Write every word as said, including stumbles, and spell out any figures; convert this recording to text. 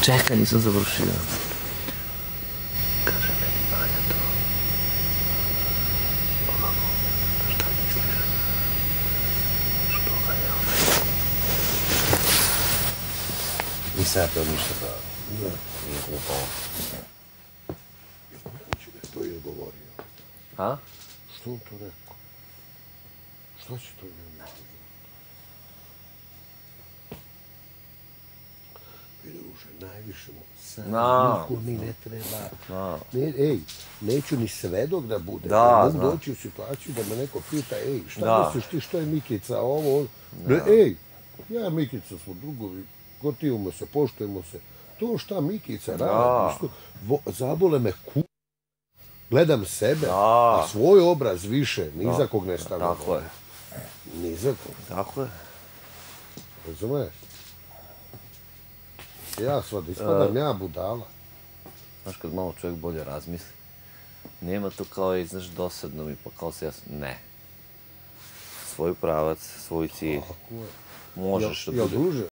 Čekaj, nisam završio. Kaže meni Manja to. Ovako, šta misliš? Što ga je ovaj? Nisam ja to ništa da nije glupao. Moguće da je to i govorio. A? Što on to rekao? Šta će to njemu? Druže, najviše mu sad niko mi ne treba. Ej, neću ni svedok da bude. Da, mogu znam. doći u situaciju da me neko pita, ej, šta Da. misliš ti, što je Mikica, ovo? Ne, ej, ja i Mikica smo drugovi, gotivimo se, poštujemo se. To šta Mikica radi, isto, vo- zabole me ku... Gledam sebe, a svoj obraz više, ni za kog ne stavljam. Tako je. Ni za kog. Tako je. Razumeš? Ja svad, ispadam ja budala. Znaš, kad malo čovjek bolje razmisli, nema to kao i, znaš, dosadno mi, pa kao se ja... Ne. Svoj pravac, svoj cilj. Možeš da bude... Jel druže?